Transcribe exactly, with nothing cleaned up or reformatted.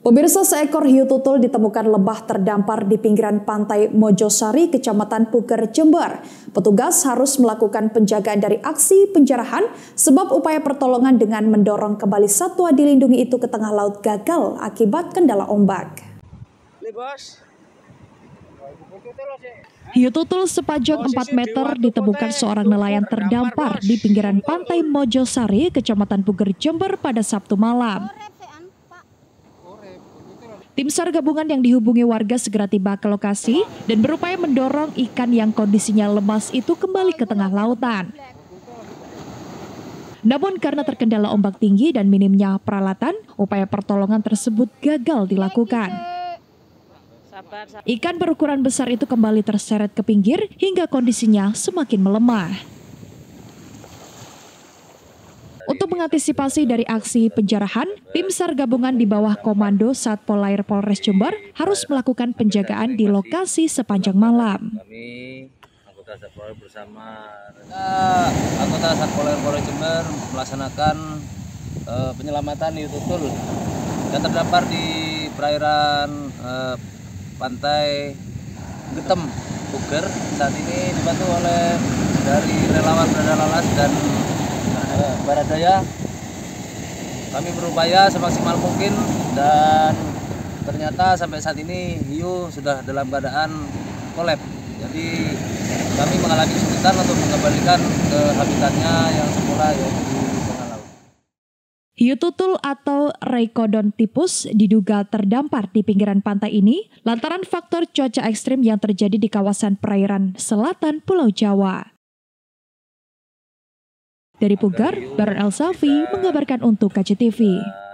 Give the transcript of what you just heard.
Pemirsa, seekor hiu tutul ditemukan lebah terdampar di pinggiran pantai Mojosari, Kecamatan Puger, Jember. Petugas harus melakukan penjagaan dari aksi penjarahan sebab upaya pertolongan dengan mendorong kembali satwa dilindungi itu ke tengah laut gagal akibat kendala ombak. Hiu tutul sepanjang empat meter ditemukan seorang nelayan terdampar di pinggiran pantai Mojosari, Kecamatan Puger, Jember pada Sabtu malam. Tim SAR gabungan yang dihubungi warga segera tiba ke lokasi dan berupaya mendorong ikan yang kondisinya lemas itu kembali ke tengah lautan. Namun karena terkendala ombak tinggi dan minimnya peralatan, upaya pertolongan tersebut gagal dilakukan. Ikan berukuran besar itu kembali terseret ke pinggir hingga kondisinya semakin melemah. Untuk mengantisipasi dari aksi penjarahan, tim SAR gabungan di bawah komando Satpol Air Polres Jember harus melakukan penjagaan di lokasi sepanjang malam. Kami anggota Satpol Air bersama uh, anggota Satpol Air Polres Jember melaksanakan uh, penyelamatan hiu tutul yang terdampar di perairan uh, pantai Getem, Puger. Saat ini dibantu oleh dari relawan Brada Lalas dan Baradaya. Kami berupaya semaksimal mungkin dan ternyata sampai saat ini hiu sudah dalam keadaan kolap. Jadi kami mengalami kesulitan untuk mengembalikan ke habitatnya yang semula, yaitu di tengah laut. Hiu tutul atau Rheichodon typhus diduga terdampar di pinggiran pantai ini lantaran faktor cuaca ekstrim yang terjadi di kawasan perairan selatan Pulau Jawa. Dari Puger, Baron El Safi mengabarkan untuk K C T V.